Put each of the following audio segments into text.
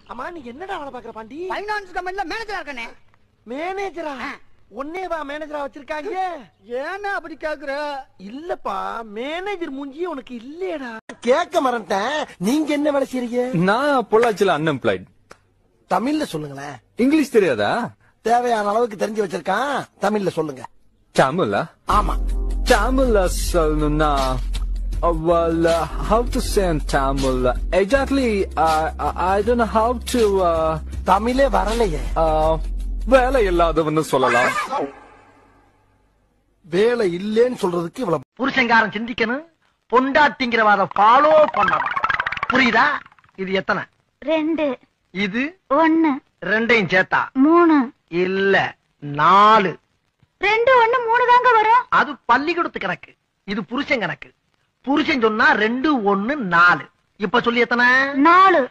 அம்மா நீ என்னடா வேலை பாக்குற பாண்டி? ஃபைனான்ஸ் கம்பெனில மேனேஜரா இருக்கனே. மேனேஜரா? ஒன்னேவா மேனேஜரா வச்சிருக்காங்க? ஏன்னா அப்படி கேக்குற? இல்லப்பா மேனேஜர் மூஞ்சி உனக்கு இல்லையடா. கேட்க மறந்துட்டேன். நீங்க என்ன வேலை செய்றீங்க? நான் பொள்ளாச்சில அன்எம்ப்ளாய்ட். தமிழ்ல சொல்லுங்களேன். இங்கிலீஷ் தெரியாதா? தேவையான அளவுக்கு தெரிஞ்சு வச்சிருக்கான். தமிழ்ல சொல்லுங்க. தமிழா? ஆமா. தமிழ்ல சொல்லணும்னா well how to say in Tamil exactly I don't know how to தமிழே வரலையே. வேலை இல்லாதவன்னு சொல்லலாம். வேலை இல்லேன்னு சொல்றதுக்கு இவ்வளவு புருஷங்காரன் சிந்திக்கணும். பொண்டாட்டிங்கிறவாத ஃபாலோ பண்ணணும். புரியுதா? இது எத்தனை? 2. இது 1. ரெண்டையும் சேர்த்தா 3. இல்ல 4. 2 1 3 தாங்க வரும். அது பள்ளிக்கூடத்து கணக்கு. இது புருஷன் கணக்கு. புருஷன் சொன்னா 2 1 4. இப்ப சொல்லி எத்தனை? 4.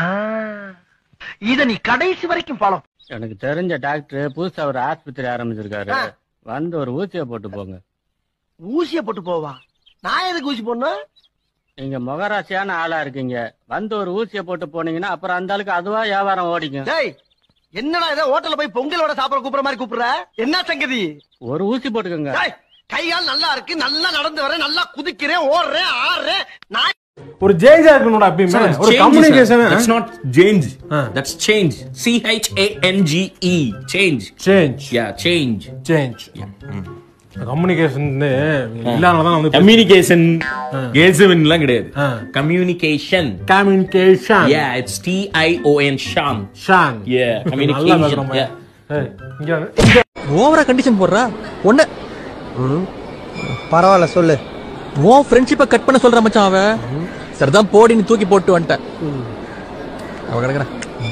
இத நீ கடைசி வரைக்கும் ஃபாலோ. எனக்கு தெரிஞ்ச டாக்டர் புதுசா ஒரு ஆஸ்பத்திரி ஆரம்பிச்சிருக்காரு. வந்து ஒரு ஊசியை போட்டு போங்க. ஊசிய போட்டு போவா? நான் எதுக்கு ஊசி போடணும்? நீங்க முகராசியான ஆளா இருக்கீங்க. வந்து ஒரு ஊசியை போட்டு போனீங்கன்னா அப்புறம் அந்த ஆளுக்கு அதுவா வியாபாரம் ஓடிக்கும். டேய் என்னடா இத ஹோட்டல்ல போய் பொங்கலோட சாப்பிட கூப்பிடுற மாதிரி கூப்பிடுற? என்ன சங்கதி? ஒரு ஊசி போட்டுக்கோங்க. கையால் நல்லா இருக்கு, நல்லா நடந்து வரேன், நல்லா குதிக்கிறேன், ஓடுறேன், ஆடுறேன். நான் ஒரு சேஞ்ச் இருக்கணும்டா எப்பயுமே. ஒரு communication. That's not change. That's change. CHANGE. Change. Change. Yeah, change. Change. Communication இல்லாமதான் வந்து Communication. கேசவன்லாம் கிடையாது. Communication. Communication. Yeah, it's TION. Shan. Shan. Yeah, communication. Yeah. ஏய் இங்க ஓவரா கண்டிஷன் போடுறா. ஒண்ணு பரவாயில்ல சொல்லு. ஓ ஃப்ரெண்ட்ஷிப்பை கட் பண்ண சொல்ற மச்சான் அவ. சரிதான் போடின்னு தூக்கி போட்டு வந்துட்டேன். அவ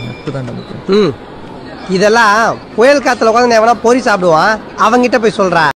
கிடக்குறேன். இதெல்லாம் புயல் காத்துல உட்காந்து எவனா பொறி சாப்பிடுவான். அவங்கிட்ட போய் சொல்றா.